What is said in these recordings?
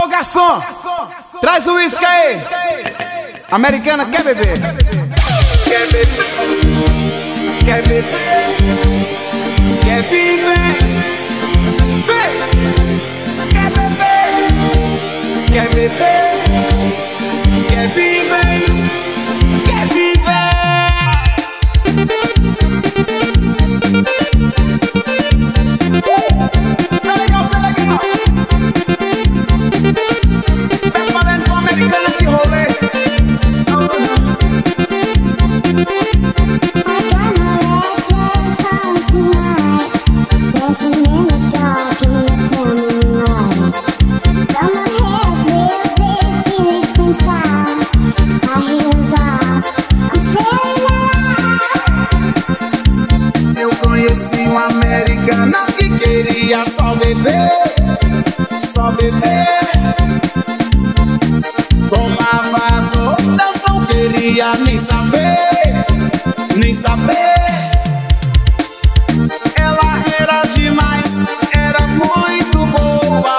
Ô garçom, traz o uísque aí. Americana quer beber? Quer beber? Quer beber? Quer viver? Vem! Quer beber? Quer beber? Quer viver? Quer viver? Tá legal, tá legal. Tá falando com a americana de rolê. Conheci uma americana que queria só beber, só beber. Tomava todas, não queria nem saber, nem saber. Ela era demais, era muito boa,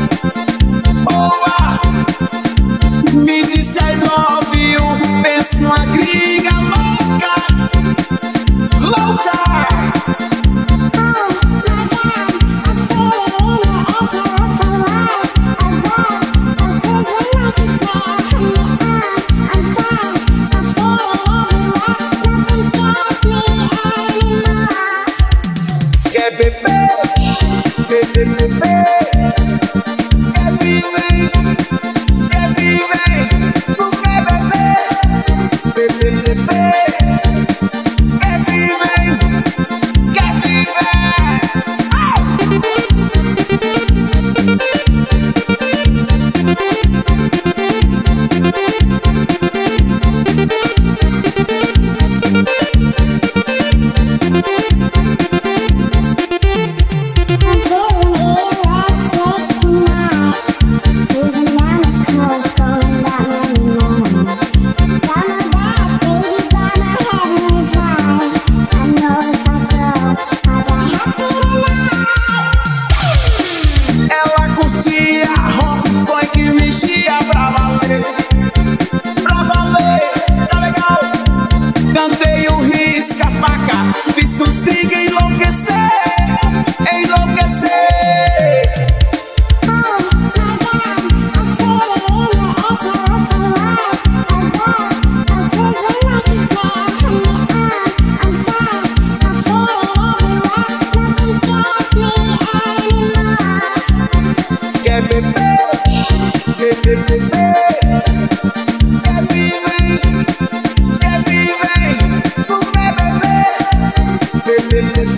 boa. Me disse I love you, penso numa gringa louca, louca. Quer beber, beber, beber. Quer viver, quer viver. Não quer beber, beber, beber. Quer viver, quer viver. Cantei o risca-faca, fiz os tigres enlouquecer, enlouquecer. Quer beber, beber, beber. Quer viver, quer viver. Não quer beber, beber, beber.